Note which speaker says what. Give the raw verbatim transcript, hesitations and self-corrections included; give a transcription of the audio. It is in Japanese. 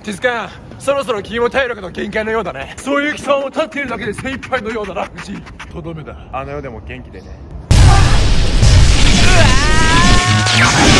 Speaker 1: ティスカン、そろそろ君も体力の限界のようだね。そういう基礎を立っているだけで精一杯のようだな、藤井。とどめだ。あの世でも元気でね。うわー